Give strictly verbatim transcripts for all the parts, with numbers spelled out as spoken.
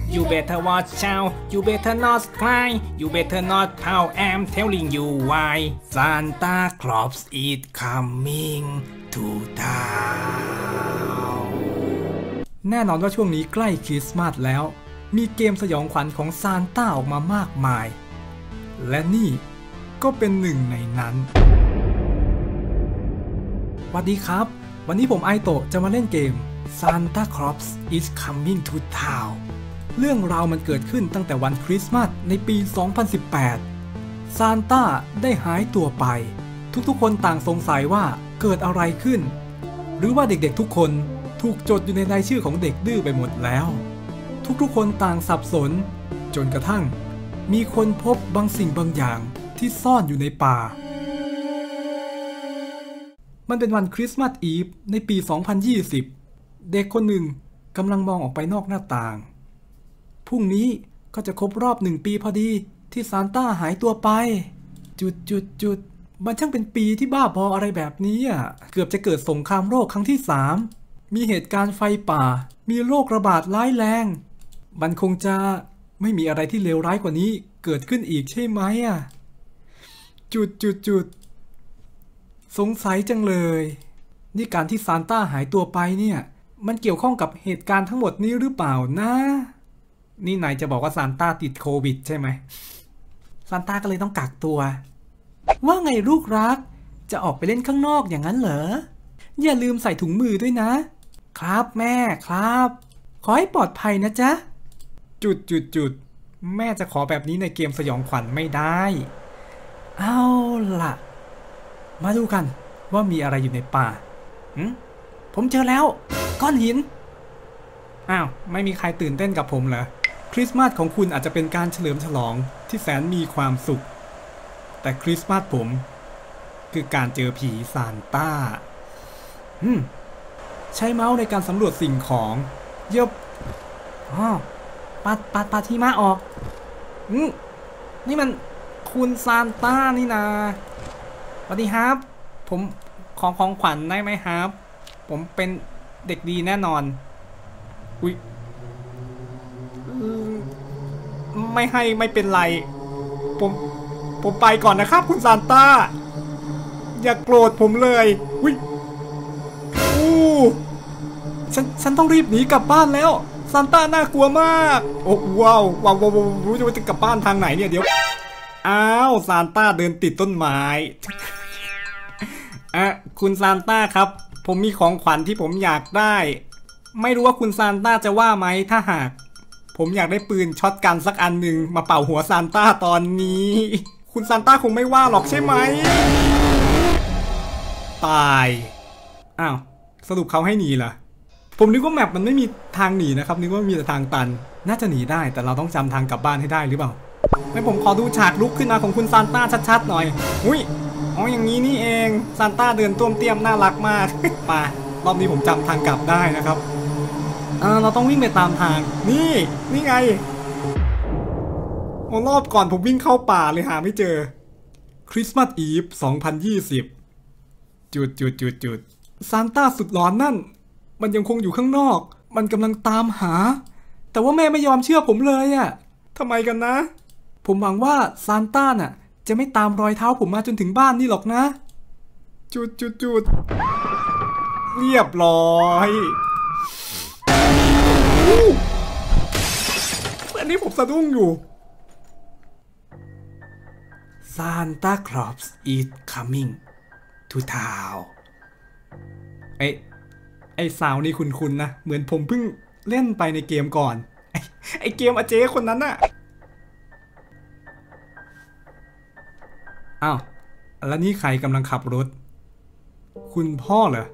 You better watch out You better not cry You better not pout I'm telling you why Santa Claus is coming to town แน่นอนว่าช่วงนี้ใกล้คริสต์มาสแล้วมีเกมสยองขวัญของซานต้าออกมามากมายและนี่ก็เป็นหนึ่งในนั้นสวัสดีครับวันนี้ผมไอโตะจะมาเล่นเกม Santa Claus is coming to town เรื่องราวมันเกิดขึ้นตั้งแต่วันคริสต์มาสในปี สองพันสิบแปด ซานต้าได้หายตัวไปทุกๆคนต่างสงสัยว่าเกิดอะไรขึ้นหรือว่าเด็กๆทุกคนถูกจดอยู่ในรายชื่อของเด็กดื้อไปหมดแล้วทุกๆคนต่างสับสนจนกระทั่งมีคนพบบางสิ่งบางอย่างที่ซ่อนอยู่ในป่ามันเป็นวันคริสต์มาสอีฟในปี สองพันยี่สิบ เด็กคนหนึ่งกำลังมองออกไปนอกหน้าต่างพรุ่งนี้ก็จะครบรอบหนึ่งปีพอดีที่ซานต้าหายตัวไปจุดจุดจุดมันช่างเป็นปีที่บ้าบออะไรแบบนี้อ่ะเกือบจะเกิดสงครามโลกครั้งที่สามมีเหตุการณ์ไฟป่ามีโรคระบาดร้ายแรงมันคงจะไม่มีอะไรที่เลวร้ายกว่านี้เกิดขึ้นอีกใช่ไหมอ่ะจุดจุดจุดสงสัยจังเลยนี่การที่ซานต้าหายตัวไปเนี่ยมันเกี่ยวข้องกับเหตุการณ์ทั้งหมดนี้หรือเปล่านะนี่นายจะบอกว่าซานต้าติดโควิดใช่ไหมซานต้าก็เลยต้องกักตัวว่าไงลูกรักจะออกไปเล่นข้างนอกอย่างนั้นเหรออย่าลืมใส่ถุงมือด้วยนะครับแม่ครับขอให้ปลอดภัยนะจ๊ะจุดจุดจุดแม่จะขอแบบนี้ในเกมสยองขวัญไม่ได้เอาล่ะมาดูกันว่ามีอะไรอยู่ในป่าหืมผมเจอแล้วก้อนหินอ้าวไม่มีใครตื่นเต้นกับผมเหรอคริสต์มาสของคุณอาจจะเป็นการเฉลิมฉลองที่แสนมีความสุขแต่คริสต์มาสผมคือการเจอผีซานต้าอืมใช้เมาส์ในการสำรวจสิ่งของเยบอ๋อปัดปัดปัดที่มาออกอืมนี่มันคุณซานต้านี่นาสวัสดีครับผมขอของขวัญได้ไหมครับผมเป็นเด็กดีแน่นอนอุ๊ยไม่ให้ไม่เป็นไรผมผมไปก่อนนะครับคุณซานต้าอย่าโกรธผมเลยอุ๊ยอู้ฉันฉันต้องรีบหนีกลับบ้านแล้วซานต้าน่ากลัวมากโอ้ว้าวว้าวว้าวรู้จะว่าจะกลับบ้านทางไหนเนี่ยเดี๋ยวอ้าวซานต้าเดินติดต้นไม้อ่ะคุณซานต้าครับผมมีของขวัญที่ผมอยากได้ไม่รู้ว่าคุณซานต้าจะว่าไหมถ้าหากผมอยากได้ปืนช็อตกันสักอันหนึ่งมาเป่าหัวซานต้าตอนนี้คุณซานต้าคงไม่ว่าหรอกใช่ไหมตายอ้าวสรุปเขาให้หนีเหรอผมนึกว่าแมปมันไม่มีทางหนีนะครับนึกว่ามีแต่ทางตันน่าจะหนีได้แต่เราต้องจำทางกลับบ้านให้ได้หรือเปล่าให้ผมขอดูฉากลุกขึ้นมาของคุณซานต้าชัดๆหน่อยอุ้ยอ๋ออย่างนี้นี่เองซานต้าเดินต้วมเตี้ยมน่ารักมากมารอบนี้ผมจำทางกลับได้นะครับอ่าเราต้องวิ่งไปตามทางนี่นี่ไงโอ้รอบก่อนผมวิ่งเข้าป่าเลยหาไม่เจอคริสต์มาสอีฟสองพันยี่สิบจุดจุดจุดจุดซานต้าสุดหลอนนั่นมันยังคงอยู่ข้างนอกมันกำลังตามหาแต่ว่าแม่ไม่ยอมเชื่อผมเลยอะทำไมกันนะผมหวังว่าซานต้าน่ะจะไม่ตามรอยเท้าผมมาจนถึงบ้านนี่หรอกนะจุดจุดจุดเรียบร้อยอันนี้ผมสะดุ้งอยู่ Santa Claus is coming to town ไอ้ไอ้สาวนี่คุ้นๆนะเหมือนผมเพิ่งเล่นไปในเกมก่อนไอ้ไอ้เกมอาเจคนนั้นน่ะอ้าวแล้วนี่ใครกำลังขับรถคุณพ่อเหรอ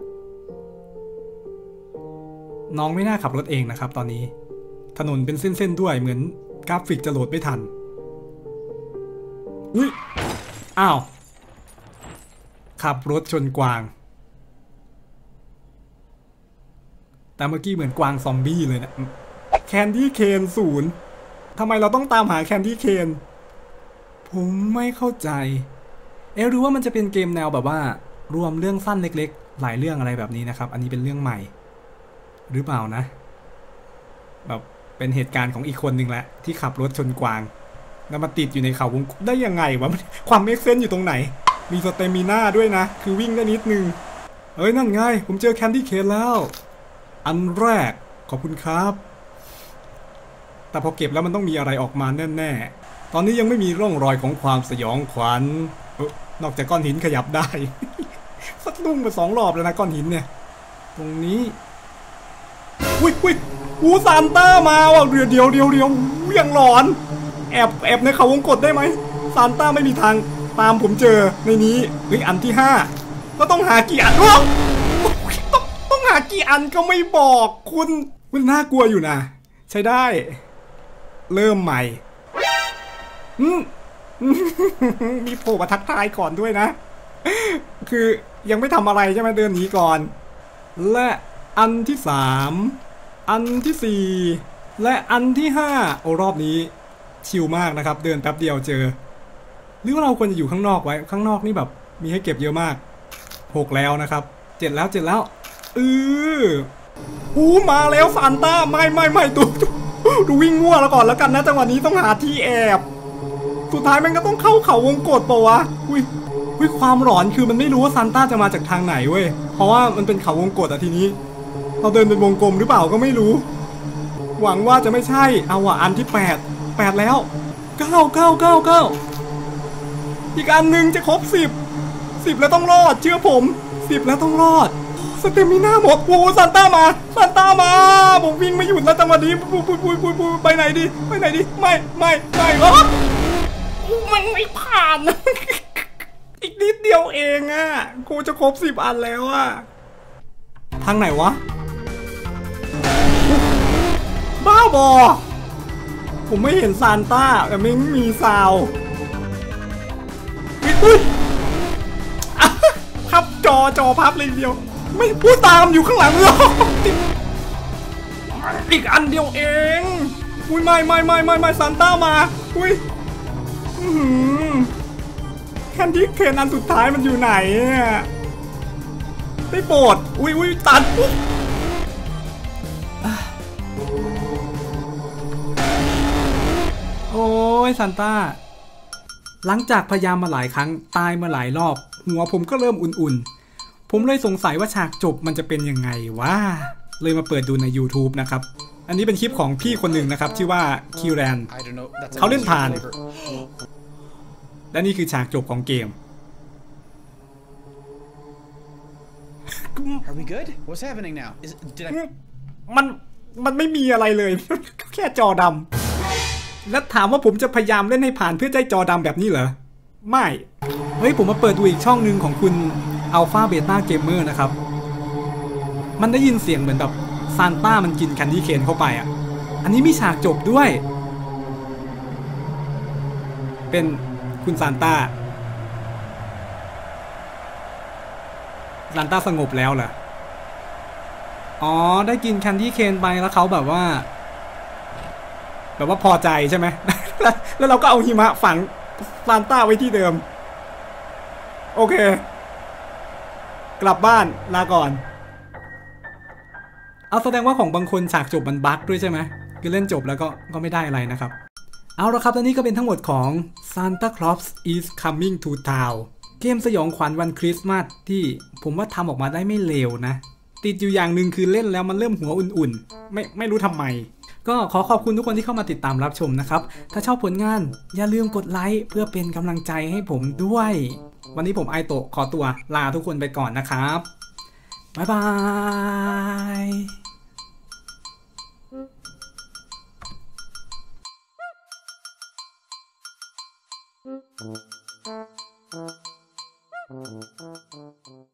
น้องไม่น่าขับรถเองนะครับตอนนี้ถนนเป็นเส้นๆด้วยเหมือนกราฟิกจะโหลดไม่ทันอุ้ยอ้าวขับรถชนกวางแต่เมื่อกี้เหมือนกวางซอมบี้เลยนะแคนดี้เคนศูนย์ทำไมเราต้องตามหาแคนดี้เคนผมไม่เข้าใจเอ๊ะรู้ว่ามันจะเป็นเกมแนวแบบว่ารวมเรื่องสั้นเล็กๆหลายเรื่องอะไรแบบนี้นะครับอันนี้เป็นเรื่องใหม่หรือเปล่านะแบบเป็นเหตุการณ์ของอีกคนหนึ่งแหละที่ขับรถชนกวางแล้วมาติดอยู่ในเขาวงกตได้ยังไงวะความเมคเซนส์อยู่ตรงไหนมีสเตมิน่าด้วยนะคือวิ่งได้นิดนึงเอ้ยนั่นไงผมเจอแคนดี้เคนแล้วอันแรกขอบคุณครับแต่พอเก็บแล้วมันต้องมีอะไรออกมาแน่ๆตอนนี้ยังไม่มีร่องรอยของความสยองขวัญนอกจากก้อนหินขยับได้ สักลุ่งไปสองรอบแล้วนะก้อนหินเนี่ยตรงนี้อุ้ยอุ้ยอูซานต้ามาว่ะเดี๋ยวเดี๋ยวเดี๋ยวเดี๋ยวยังหลอนแอบแอบในเขาวงกตได้ไหมซานต้าไม่มีทางตามผมเจอในนี้เฮ้ยอันที่ห้าก็ต้องหากี่อันวะต้องต้องหากี่อันก็ไม่บอกคุณมันน่ากลัวอยู่นะใช้ได้เริ่มใหม่มีโผล่มาทักทายก่อนด้วยนะคือยังไม่ทำอะไรใช่ไหมเดินหนีก่อนและอันที่สามอันที่สี่และอันที่ห้าโอ้รอบนี้ชิลมากนะครับเดินแป๊บเดียวเจอหรือว่าเราควรจะอยู่ข้างนอกไว้ข้างนอกนี่แบบมีให้เก็บเยอะมากหกแล้วนะครับเจ็ดแล้วเจ็ดแล้วเอออู้มาแล้วซานต้าไม่ไม่ไม่ดูดูวิ่งงัวแล้วก่อนแล้วกันนะจังหวะนี้ต้องหาที่แอบสุดท้ายมันก็ต้องเข้าเขาวงกตปะวะอุ้ยอุ้ยความหลอนคือมันไม่รู้ว่าซานต้าจะมาจากทางไหนเว้ยเพราะว่ามันเป็นเขาวงกตอะทีนี้เราเดินเป็นวงกลมหรือเปล่าก็ไม่รู้หวังว่าจะไม่ใช่เอาว่ะอันที่แปดแปดแล้วเก้าเก้าเก้าเก้าอีกอันหนึ่งจะครบสิบสิบแล้วต้องรอดเชื่อผมสิบแล้วต้องรอดสเตมิน่าหมดโอ้ซานต้ามาซานต้ามาผมวิ่งไม่หยุดแล้วจังหวะนี้ปุยปุยปุยปุยปุยไปไหนดีไปไหนดีไม่ไม่ไม่หรอมันไม่ผ่านอีกนิดเดียวเองอ่ะกูจะครบสิบอันแล้วอ่ะทางไหนวะบ้าบอผมไม่เห็นซานต้าแต่ไม่มีซาวอุ้ยพับจอจอพับเลยเดียวไม่พูดตามอยู่ข้างหลังเลยอีกอันเดียวเองอุ้ยไม่ไม่ไม่ไม่ไม่ซานต้ามาอุ้ยแคนดี้เคนอันสุดท้ายมันอยู่ไหนได้โปรดอุ้ยอุ้ยตัดโอ้ยซานต้าหลังจากพยายามมาหลายครั้งตายมาหลายรอบหัวผมก็เริ่มอุ่นๆผมเลยสงสัยว่าฉากจบมันจะเป็นยังไงวะเลยมาเปิดดูใน YouTube นะครับอันนี้เป็นคลิปของพี่คนหนึ่งนะครับชื่อว่าคิวแรนเขาเล่นผ่านและนี่คือฉากจบของเกม Are we good? What's happening now? Is did I มันมันไม่มีอะไรเลย แค่จอดำแล้วถามว่าผมจะพยายามเล่นให้ผ่านเพื่อใจจอดำแบบนี้เหรอไม่เฮ้ยผมมาเปิดดูอีกช่องหนึ่งของคุณ Alpha Beta Gamer นะครับมันได้ยินเสียงเหมือนแบบซานต้ามันกินแคนดี้เคนเข้าไปอ่ะอันนี้มีฉากจบด้วยเป็นคุณซานต้าซานต้าสงบแล้วเหรออ๋อได้กินแคนดี้เคนไปแล้วเขาแบบว่าแบบว่าพอใจใช่ไหม แล้วเราก็เอาหิมะฝังซานต้าไว้ที่เดิมโอเคกลับบ้านลาก่อนเอาแสดงว่าของบางคนฉากจบมันบั๊กด้วยใช่ไหมคือเล่นจบแล้วก็ก็ไม่ได้อะไรนะครับเอาละครับและนี่ก็เป็นทั้งหมดของ Santa Claus is Coming to Town เกมสยองขวัญวันคริสต์มาสที่ผมว่าทำออกมาได้ไม่เลวนะติดอยู่อย่างหนึ่งคือเล่นแล้วมันเริ่มหัวอุ่นๆไม่ไม่รู้ทำไมก็ขอขอบคุณทุกคนที่เข้ามาติดตามรับชมนะครับถ้าชอบผลงานอย่าลืมกดไลค์เพื่อเป็นกำลังใจให้ผมด้วยวันนี้ผมไอโตะขอตัวลาทุกคนไปก่อนนะครับบ๊ายบาย